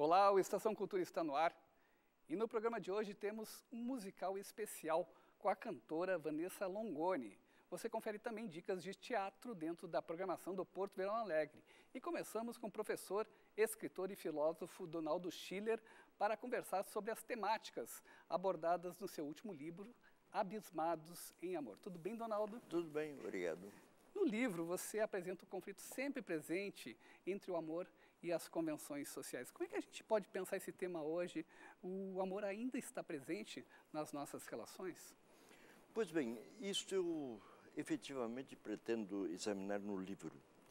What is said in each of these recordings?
Olá, o Estação Cultura está no ar e no programa de hoje temos um musical especial com a cantora Vanessa Longoni. Você confere também dicas de teatro dentro da programação do Porto Verão Alegre. E começamos com o professor, escritor e filósofo Donaldo Schiller para conversar sobre as temáticas abordadas no seu último livro, Abismados em Amor. Tudo bem, Donaldo? Tudo bem, obrigado. No livro, você apresenta o conflito sempre presente entre o amor e as convenções sociais. Como é que a gente pode pensar esse tema hoje? O amor ainda está presente nas nossas relações? Pois bem, isto eu efetivamente pretendo examinar no livro.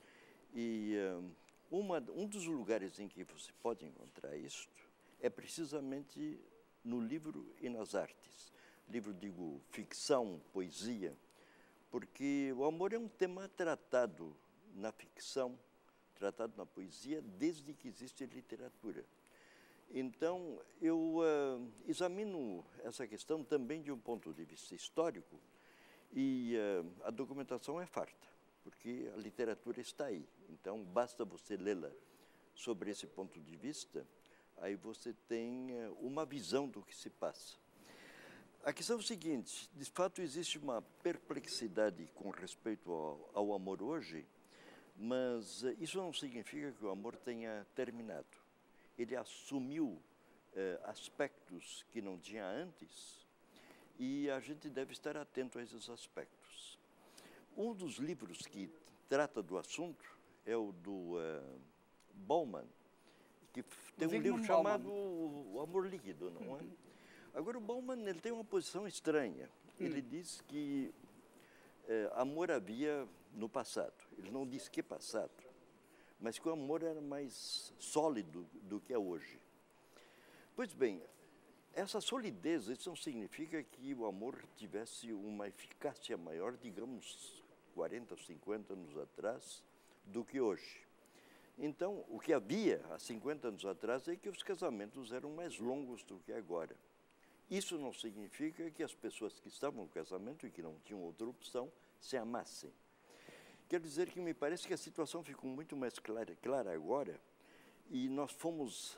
E um dos lugares em que você pode encontrar isto é precisamente no livro e nas artes. Livro, digo, ficção, poesia, porque o amor é um tema tratado na ficção, tratado na poesia, desde que existe literatura. Então, eu examino essa questão também de um ponto de vista histórico, e a documentação é farta, porque a literatura está aí. Então, basta você lê-la sobre esse ponto de vista, aí você tem uma visão do que se passa. A questão é o seguinte: de fato existe uma perplexidade com respeito ao amor hoje, mas isso não significa que o amor tenha terminado. Ele assumiu aspectos que não tinha antes e a gente deve estar atento a esses aspectos. Um dos livros que trata do assunto é o do Bauman, que tem um livro chamado O Amor Líquido, não é? Agora, o Bauman ele tem uma posição estranha. Ele diz que amor havia no passado. Ele não diz que passado, mas que o amor era mais sólido do que é hoje. Pois bem, essa solidez, isso não significa que o amor tivesse uma eficácia maior, digamos, 40 ou 50 anos atrás, do que hoje. Então, o que havia há 50 anos atrás é que os casamentos eram mais longos do que agora. Isso não significa que as pessoas que estavam no casamento e que não tinham outra opção se amassem. Quer dizer que me parece que a situação ficou muito mais clara agora e nós fomos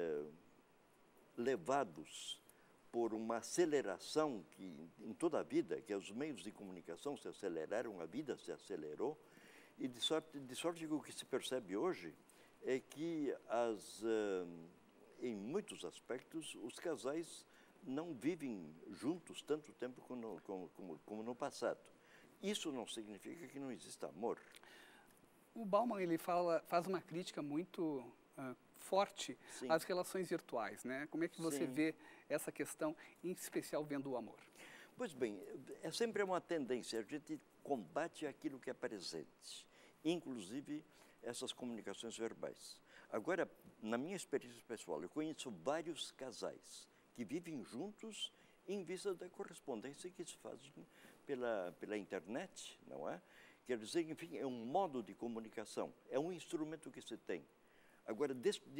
levados por uma aceleração que em toda a vida, que os meios de comunicação se aceleraram, a vida se acelerou, e de sorte que o que se percebe hoje é que em muitos aspectos os casais não vivem juntos tanto tempo como no passado. Isso não significa que não exista amor. O Bauman ele faz uma crítica muito forte Sim. às relações virtuais, né? Como é que você Sim. vê essa questão, em especial vendo o amor? Pois bem, é sempre uma tendência, a gente combate aquilo que é presente, inclusive essas comunicações verbais. Agora, na minha experiência pessoal, eu conheço vários casais que vivem juntos em vista da correspondência que se faz pela internet, não é? Quer dizer, enfim, é um modo de comunicação, é um instrumento que se tem. Agora,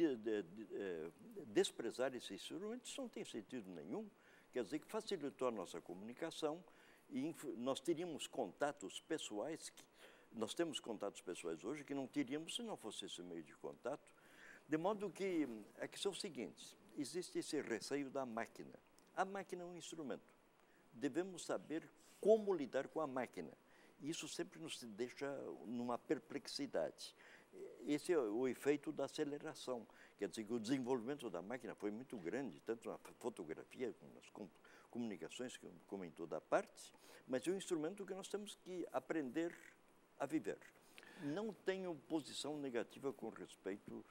desprezar esse instrumento, isso não tem sentido nenhum. Quer dizer que facilitou a nossa comunicação e nós teríamos contatos pessoais, nós temos contatos pessoais hoje que não teríamos se não fosse esse meio de contato. De modo que a questão é o seguinte: existe esse receio da máquina. A máquina é um instrumento. Devemos saber como lidar com a máquina. Isso sempre nos deixa numa perplexidade. Esse é o efeito da aceleração. Quer dizer que o desenvolvimento da máquina foi muito grande, tanto na fotografia como nas comunicações, como em toda a parte, mas é um instrumento que nós temos que aprender a viver. Não tenho posição negativa com respeito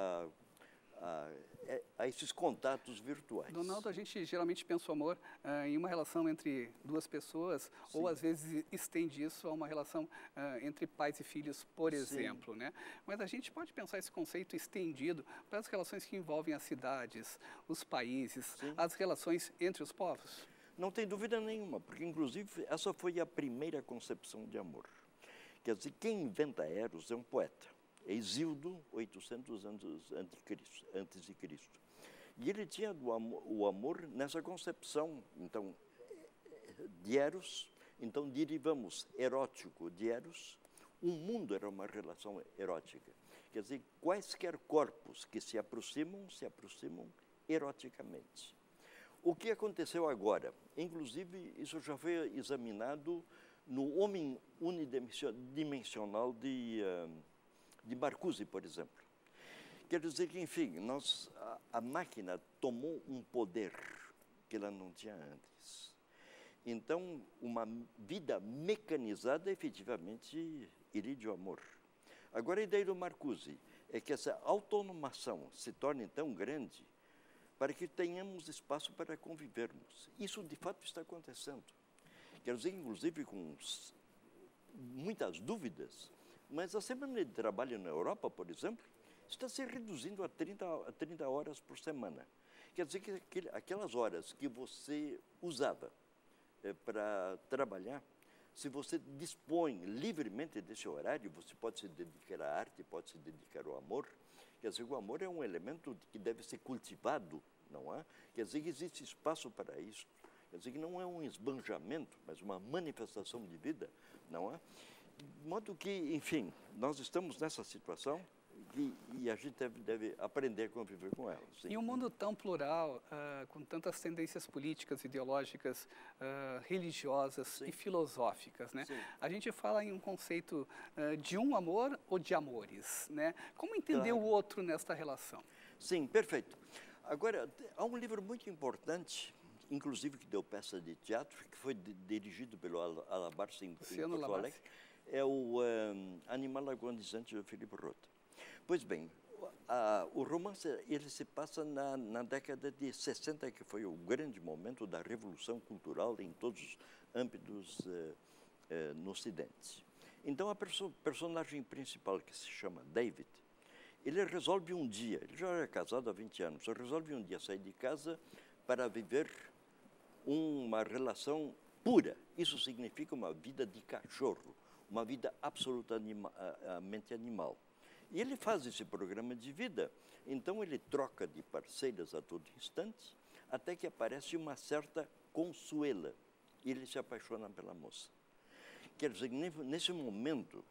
a esses contatos virtuais. Donaldo, a gente geralmente pensa o amor em uma relação entre duas pessoas, Sim. ou às vezes estende isso a uma relação entre pais e filhos, por exemplo, né? Mas a gente pode pensar esse conceito estendido para as relações que envolvem as cidades, os países, Sim. as relações entre os povos? Não tem dúvida nenhuma, porque inclusive essa foi a primeira concepção de amor. Quer dizer, quem inventa Eros é um poeta. É Hesíodo, 800 anos antes de Cristo. E ele tinha o amor nessa concepção, então, de Eros. Então, derivamos erótico de Eros, O mundo era uma relação erótica. Quer dizer, quaisquer corpos que se aproximam eroticamente. O que aconteceu agora? Inclusive, isso já foi examinado no homem unidimensional de Marcuse, por exemplo. Quer dizer que, enfim, a máquina tomou um poder que ela não tinha antes. Então, uma vida mecanizada, efetivamente, iridia o amor. Agora, a ideia do Marcuse é que essa autonomação se torne tão grande para que tenhamos espaço para convivermos. Isso, de fato, está acontecendo. Quer dizer, inclusive, com muitas dúvidas, mas a semana de trabalho na Europa, por exemplo, está se reduzindo a 30 horas por semana. Quer dizer que aquelas horas que você usava para trabalhar, se você dispõe livremente desse horário, você pode se dedicar à arte, pode se dedicar ao amor. Quer dizer, o amor é um elemento que deve ser cultivado, não é? Quer dizer que existe espaço para isso. Quer dizer que não é um esbanjamento, mas uma manifestação de vida, não é? De modo que, enfim, nós estamos nessa situação e a gente deve aprender a conviver com ela. Sim. Em um mundo tão plural, com tantas tendências políticas, ideológicas, religiosas Sim. e filosóficas, né? A gente fala em um conceito de um amor ou de amores, né? Como entender o outro nesta relação? Sim, perfeito. Agora, há um livro muito importante, inclusive que deu peça de teatro, que foi dirigido pelo Alabarce em Porto Alegre, é o Animal Agonizante de Philippe Roth. Pois bem, o romance ele se passa na década de 60, que foi o grande momento da revolução cultural em todos os âmbitos no Ocidente. Então, a personagem principal, que se chama David, ele resolve um dia, ele já era casado há 20 anos, resolve um dia sair de casa para viver uma relação pura. Isso significa uma vida de cachorro, uma vida absolutamente animal. E ele faz esse programa de vida, então ele troca de parceiras a todo instante, até que aparece uma certa Consuela, e ele se apaixona pela moça. Quer dizer, nesse momento,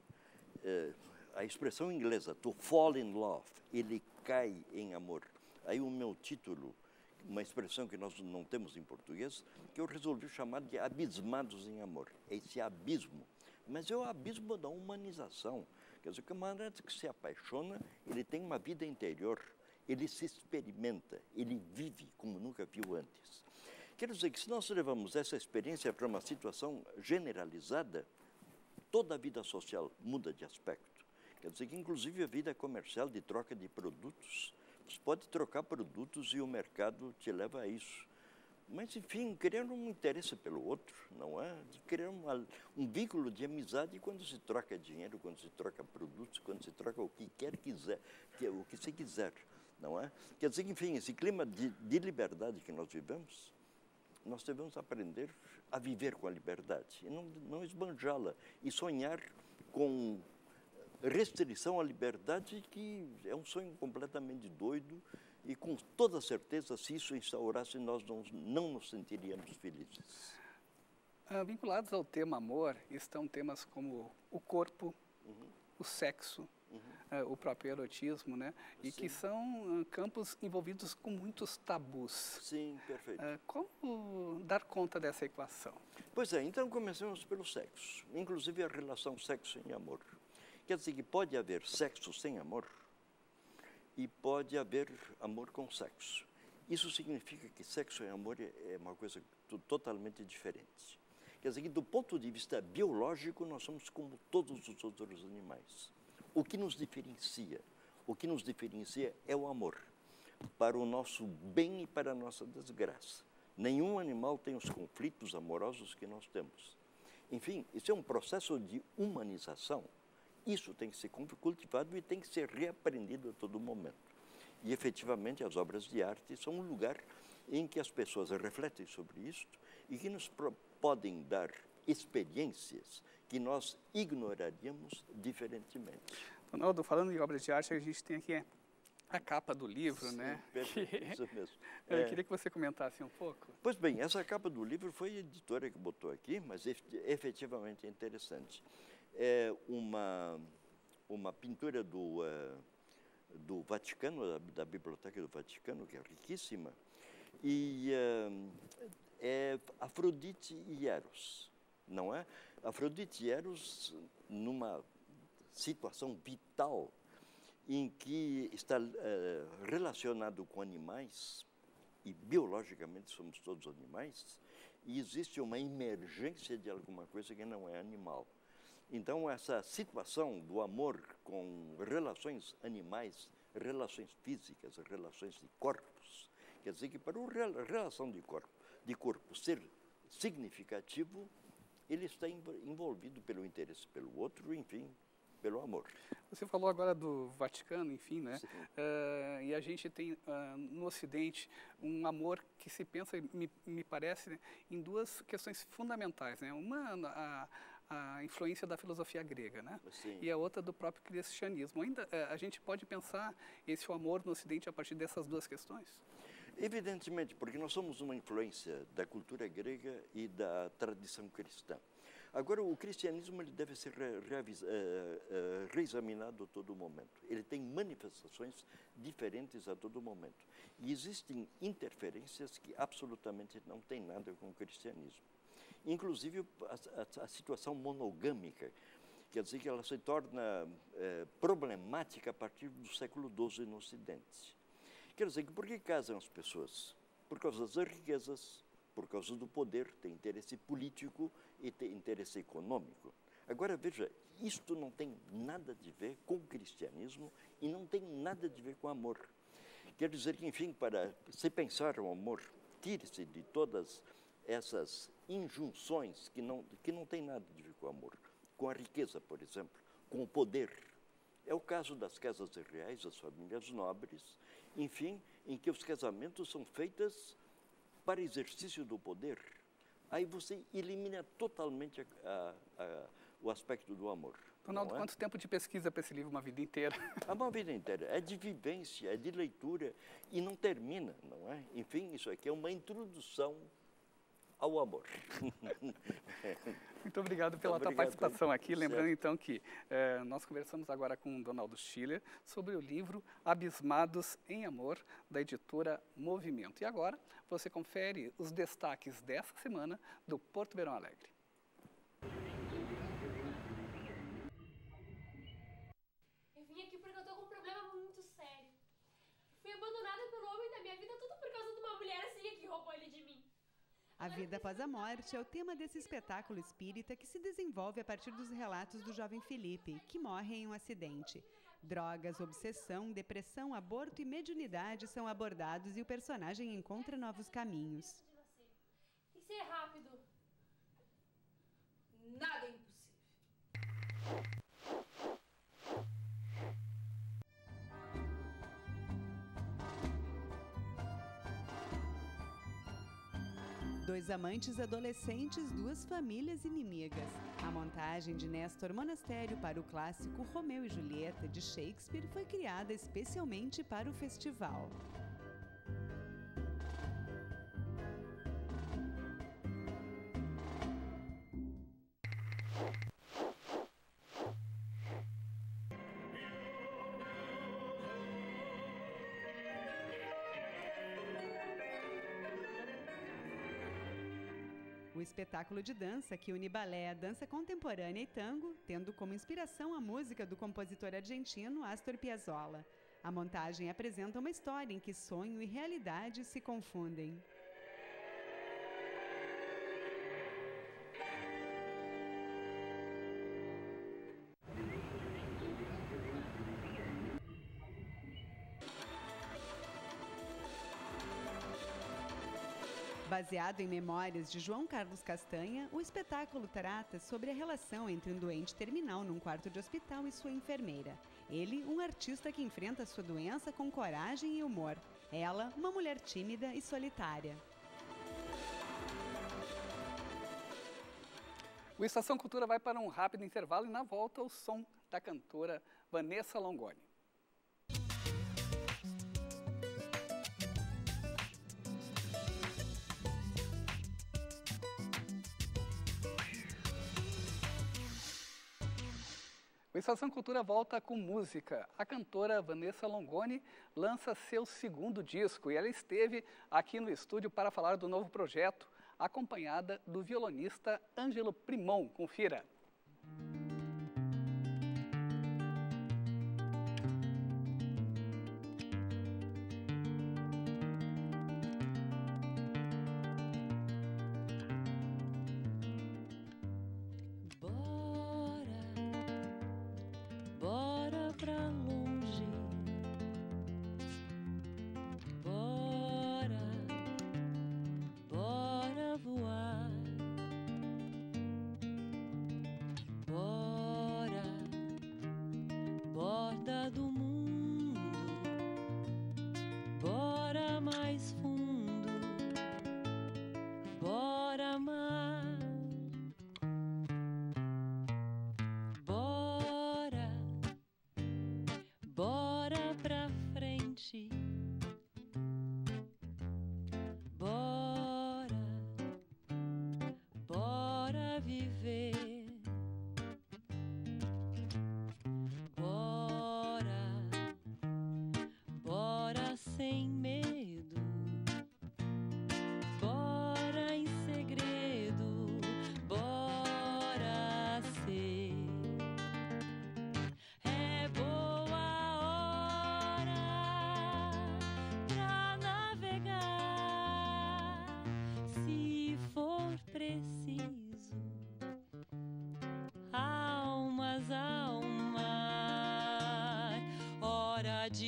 a expressão inglesa, to fall in love, ele cai em amor. Aí o meu título, uma expressão que nós não temos em português, que eu resolvi chamar de abismados em amor. Esse abismo, mas é o abismo da humanização. Quer dizer, o camarada que se apaixona, ele tem uma vida interior, ele se experimenta, ele vive como nunca viu antes. Quer dizer que se nós levamos essa experiência para uma situação generalizada, toda a vida social muda de aspecto. Quer dizer que, inclusive, a vida comercial de troca de produtos, você pode trocar produtos e o mercado te leva a isso. Mas, enfim, criar um interesse pelo outro, não é? Criar um vínculo de amizade quando se troca dinheiro, quando se troca produtos, quando se troca o que quiser, o que se quiser, não é? Quer dizer que, enfim, esse clima de liberdade que nós vivemos, nós devemos aprender a viver com a liberdade e não esbanjá-la e sonhar com restrição à liberdade, que é um sonho completamente doido. E com toda certeza, se isso instaurasse, nós não nos sentiríamos felizes. Vinculados ao tema amor, estão temas como o corpo, o sexo, o próprio erotismo, né? E Sim. que são campos envolvidos com muitos tabus. Sim, perfeito. Como dar conta dessa equação? Pois é, então comecemos pelo sexo, inclusive a relação sexo e amor. Quer dizer que pode haver sexo sem amor, e pode haver amor com sexo. Isso significa que sexo e amor é uma coisa totalmente diferente. Quer dizer que, do ponto de vista biológico, nós somos como todos os outros animais. O que nos diferencia? O que nos diferencia é o amor, para o nosso bem e para a nossa desgraça. Nenhum animal tem os conflitos amorosos que nós temos. Enfim, isso é um processo de humanização. Isso tem que ser cultivado e tem que ser reaprendido a todo momento. E, efetivamente, as obras de arte são um lugar em que as pessoas refletem sobre isso e que nos podem dar experiências que nós ignoraríamos diferentemente. Ronaldo, falando em obras de arte, a gente tem aqui a capa do livro, Sim, né? Perfeito, isso mesmo. Eu queria que você comentasse um pouco. Pois bem, essa capa do livro foi a editora que botou aqui, mas efetivamente é interessante. é uma pintura do Vaticano, da Biblioteca do Vaticano, que é riquíssima, e é Afrodite e Eros, não é? Afrodite e Eros numa situação vital em que está relacionado com animais, e biologicamente somos todos animais, e existe uma emergência de alguma coisa que não é animal. Então, essa situação do amor com relações animais, relações físicas, relações de corpos, quer dizer que para a relação de corpo ser significativo, ele está envolvido pelo interesse pelo outro, enfim, pelo amor. Você falou agora do Vaticano, enfim, né? E a gente tem no Ocidente um amor que se pensa, me parece, né, em duas questões fundamentais, né? Uma, a influência da filosofia grega, né? Sim. E a outra do próprio cristianismo. Ainda a gente pode pensar esse amor no Ocidente a partir dessas duas questões? Evidentemente, porque nós somos uma influência da cultura grega e da tradição cristã. Agora, o cristianismo ele deve ser reexaminado a todo momento. Ele tem manifestações diferentes a todo momento. E existem interferências que absolutamente não têm nada com o cristianismo. Inclusive, a situação monogâmica, quer dizer que ela se torna problemática a partir do século XII no Ocidente. Quer dizer que por que casam as pessoas? Por causa das riquezas, por causa do poder, tem interesse político e tem interesse econômico. Agora, veja, isto não tem nada de ver com o cristianismo e não tem nada de ver com o amor. Quer dizer que, enfim, para se pensar o amor, tire-se de todas essas injunções que não tem nada de ver com o amor. Com a riqueza, por exemplo, com o poder. É o caso das casas reais, das famílias nobres, enfim, em que os casamentos são feitos para exercício do poder. Aí você elimina totalmente o aspecto do amor. Ronaldo, quanto tempo de pesquisa para esse livro? Uma vida inteira? Uma vida inteira. É de vivência, é de leitura e não termina, não é? Enfim, isso aqui é uma introdução ao amor. Muito obrigado pela tua participação aqui. Lembrando então que nós conversamos agora com o Donaldo Schiller sobre o livro Abismados em Amor, da editora Movimento. E agora você confere os destaques dessa semana do Porto Verão Alegre. Eu vim aqui porque eu tô com um problema muito sério. Fui abandonada pelo homem da minha vida tudo por causa de uma mulher assim que roubou ele de mim. A vida após a morte é o tema desse espetáculo espírita que se desenvolve a partir dos relatos do jovem Felipe, que morre em um acidente. Drogas, obsessão, depressão, aborto e mediunidade são abordados e o personagem encontra novos caminhos. Tem que ser rápido. Nada é impossível. Dois amantes adolescentes, duas famílias inimigas. A montagem de Néstor Monastério para o clássico Romeu e Julieta, de Shakespeare, foi criada especialmente para o festival. O espetáculo de dança que une balé, dança contemporânea e tango, tendo como inspiração a música do compositor argentino Astor Piazzolla. A montagem apresenta uma história em que sonho e realidade se confundem. Baseado em memórias de João Carlos Castanha, o espetáculo trata sobre a relação entre um doente terminal num quarto de hospital e sua enfermeira. Ele, um artista que enfrenta sua doença com coragem e humor. Ela, uma mulher tímida e solitária. O Estação Cultura vai para um rápido intervalo e na volta o som da cantora Vanessa Longoni. O Estação Cultura volta com música. A cantora Vanessa Longoni lança seu segundo disco e ela esteve aqui no estúdio para falar do novo projeto, acompanhada do violonista Ângelo Primon. Confira. De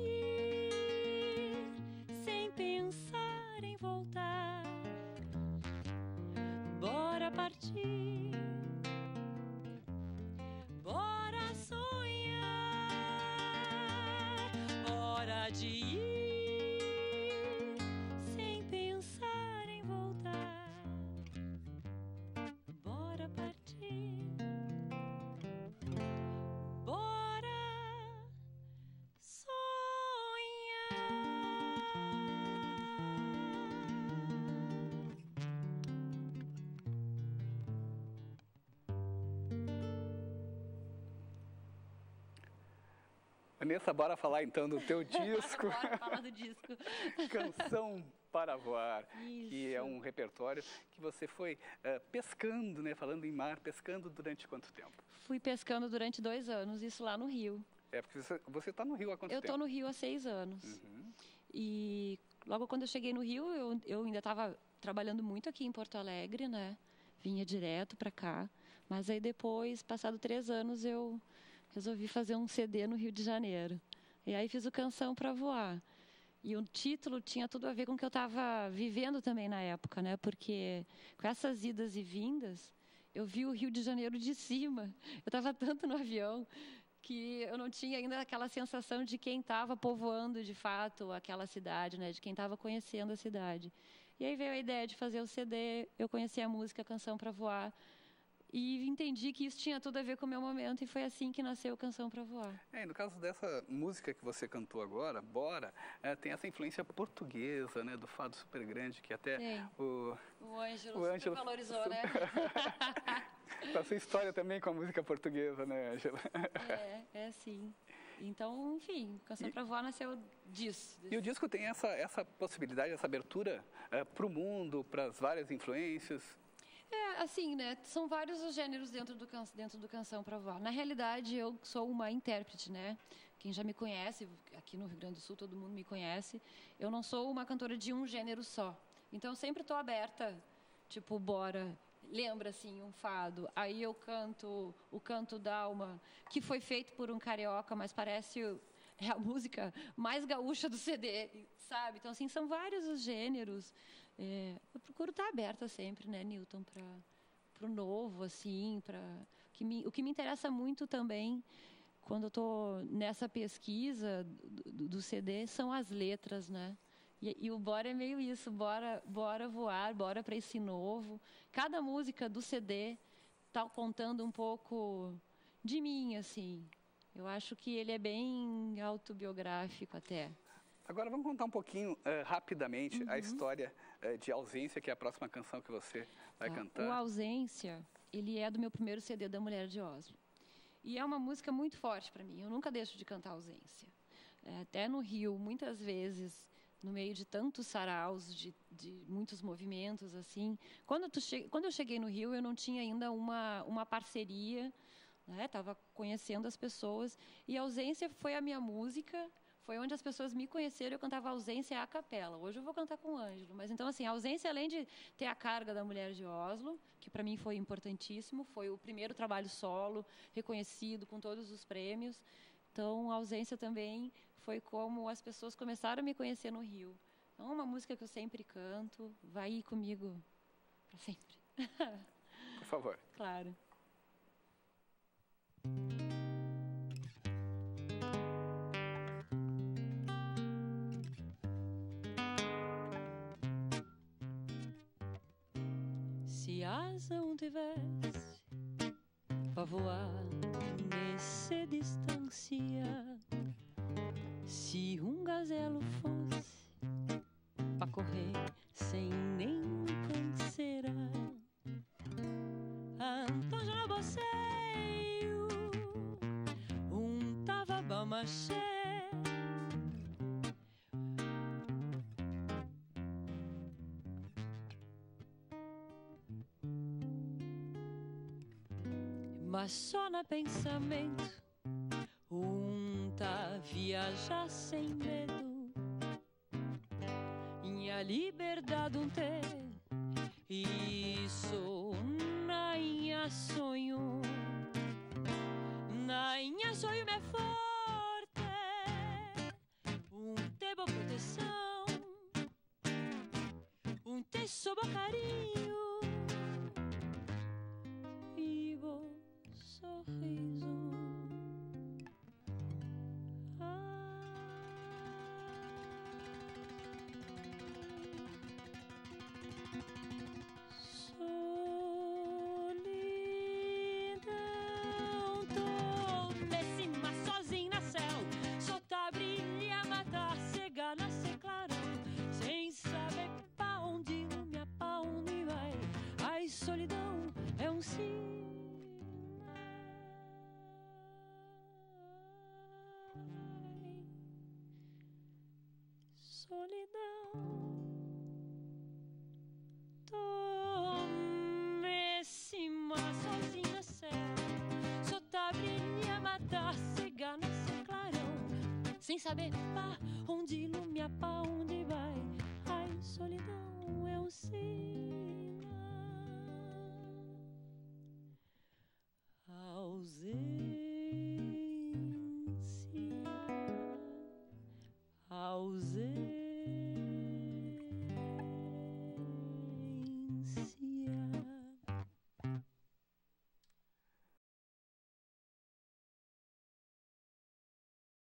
ir sem pensar em voltar, bora partir, bora sonhar, hora de ir sem pensar em voltar, bora partir, bora Vanessa, bora falar então do teu disco. Bora falar do disco. Canção para Voar, Isso. que é um repertório que você foi pescando, né? Falando em mar, pescando durante quanto tempo? Fui pescando durante 2 anos, isso lá no Rio. É, porque você está no Rio há quanto tempo? Eu estou no Rio há 6 anos. Uhum. E logo quando eu cheguei no Rio, eu ainda estava trabalhando muito aqui em Porto Alegre, né? Vinha direto para cá. Mas aí depois, passado 3 anos, eu resolvi fazer um CD no Rio de Janeiro. E aí fiz o Canção para Voar. E o título tinha tudo a ver com o que eu estava vivendo também na época, né? Porque com essas idas e vindas, eu vi o Rio de Janeiro de cima. Eu estava tanto no avião que eu não tinha ainda aquela sensação de quem estava povoando de fato aquela cidade, né? De quem estava conhecendo a cidade. E aí veio a ideia de fazer o CD, eu conheci a música Canção para Voar, e entendi que isso tinha tudo a ver com o meu momento, e foi assim que nasceu Canção para Voar. E no caso dessa música que você cantou agora, Bora, tem essa influência portuguesa, né, do fado super grande, que até o Ângelo valorizou, né? A sua história também com a música portuguesa, né, Ângela? É sim. Então, enfim, Canção para Voar nasceu disso. E o disco tem essa possibilidade, essa abertura para o mundo, para as várias influências? Assim, né? São vários os gêneros dentro do Canção para Voar. Na realidade, eu sou uma intérprete, né? Quem já me conhece, aqui no Rio Grande do Sul, todo mundo me conhece. Eu não sou uma cantora de um gênero só. Então, eu sempre estou aberta, tipo, bora, lembra, assim, um fado. Aí eu canto o Canto d'Alma, que foi feito por um carioca, mas parece a música mais gaúcha do CD, sabe? Então, assim, são vários os gêneros. Eu procuro estar aberta sempre, né, Newton, para o novo, assim, o que me interessa muito também, quando eu estou nessa pesquisa do CD, são as letras, né? E o Bora é meio isso, bora voar, bora para esse novo. Cada música do CD está contando um pouco de mim, assim. Eu acho que ele é bem autobiográfico até. Agora vamos contar um pouquinho, rapidamente, a história de Ausência, que é a próxima canção que você vai cantar. O Ausência, ele é do meu primeiro CD da Mulher de Oslo. E é uma música muito forte para mim. Eu nunca deixo de cantar ausência. Até no Rio, muitas vezes, no meio de tantos saraus, de muitos movimentos, assim. Quando eu cheguei no Rio, eu não tinha ainda uma parceria, né? Estava conhecendo as pessoas. E Ausência foi a minha música, foi onde as pessoas me conheceram. Eu cantava Ausência a capela. Hoje eu vou cantar com o Ângelo. Mas então, assim, Ausência, além de ter a carga da Mulher de Oslo, que para mim foi importantíssimo, foi o primeiro trabalho solo, reconhecido com todos os prêmios. Então, Ausência também foi como as pessoas começaram a me conhecer no Rio. Então, é uma música que eu sempre canto, vai ir comigo para sempre. Por favor. Claro. Se asa não tivesse pra voar nessa distância, se um gazelo fosse pra correr sem nenhum canseira, então já boceio tava bamaché. Mas só no pensamento tá viajar sem medo, e a liberdade ter isso na inha sonho me é forte, te boa proteção, te sobo carinho e bom sorriso. Solidão é um sinal. Solidão, tome-se-ma sozinha, céu. Só tá brilha, matar, cegar nesse clarão, sem saber pra onde ilumina, pra onde vai. Ai, solidão é um sinal.